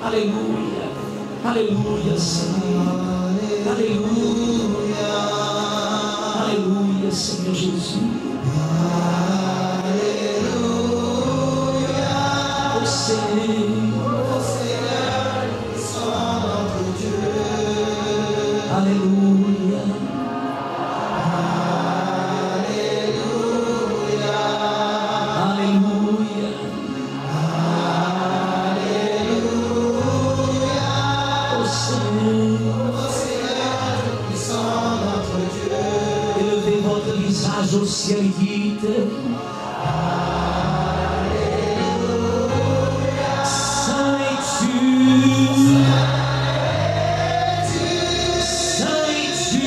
Aleluia, aleluia, Senhor, aleluia, aleluia, Senhor Jesus, aleluia. O Seigneur, só notre Dieu, aleluia, aleluia, aleluia. Élevez votre visage au ciel et dites Alléluia. Saint es-tu, Saint es-tu,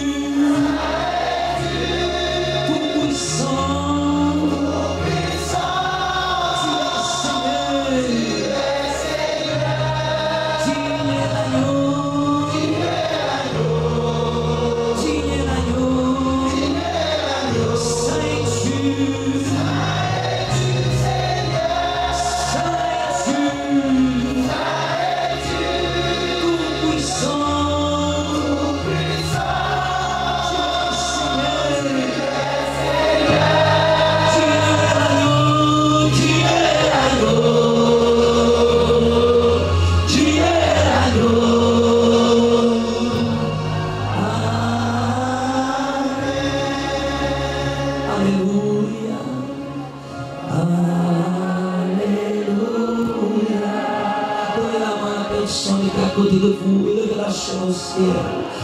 tout-puissant, tu es l'agneau. À côté de vous, élevez la chaîne au ciel.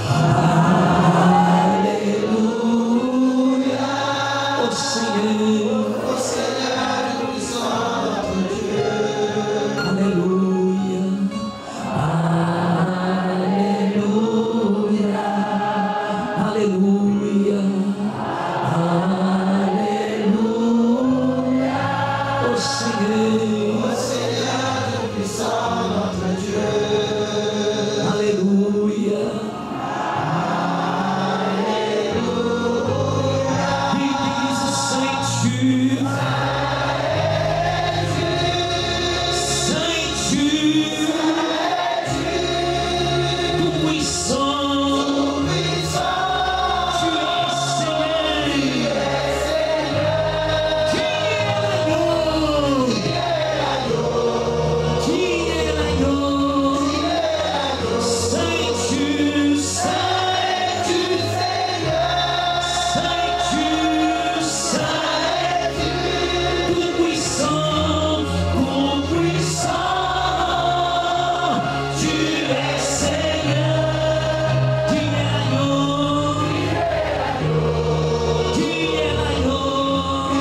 Alléluia. Au Seigneur, puissant notre Dieu. Alléluia. Alléluia. Alléluia. Alléluia. Au Seigneur, puissant notre Dieu. Alléluia. Alléluia. Ils disent Saint-tu, Saint-tu, tout-puissant, tu es Seigneur, qui est l'agneau, qui est l'agneau. Saint-tu, Saint-tu, Saint-tu, Saint-tu, tout-puissant, tout-puissant, tu es Seigneur, qui est l'agneau, qui est l'agneau,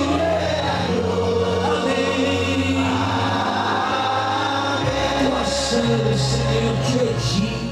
Amen. Toi seul, Seigneur, tu es digne.